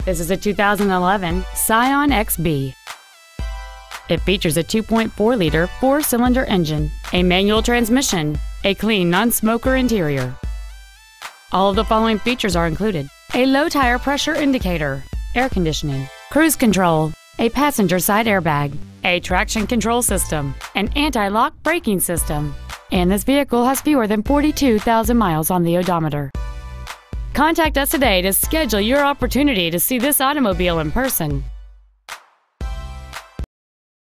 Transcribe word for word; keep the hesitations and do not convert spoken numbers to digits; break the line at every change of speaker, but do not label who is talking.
This is a two thousand eleven Scion X B. It features a two point four liter four-cylinder engine, a manual transmission, a clean non-smoker interior. All of the following features are included: a low tire pressure indicator, air conditioning, cruise control, a passenger side airbag, a traction control system, an anti-lock braking system, and this vehicle has fewer than forty-two thousand miles on the odometer. Contact us today to schedule your opportunity to see this automobile in person.